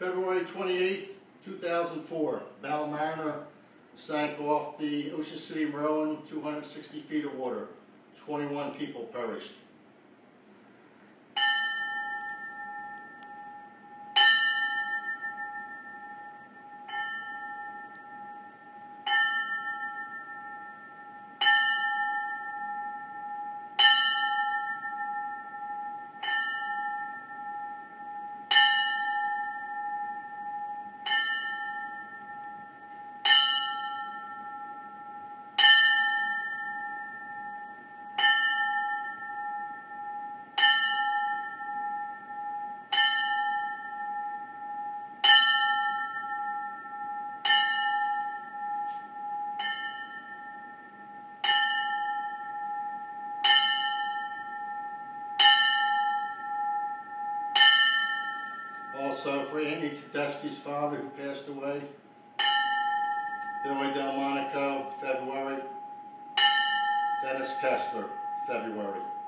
February 28th, 2004, Battle Mariner sank off the Ocean City, Maryland, 260 feet of water. 21 people perished. Also, for Andy Tedeschi's father, who passed away. Billy Delmonico, February. Dennis Kessler, February.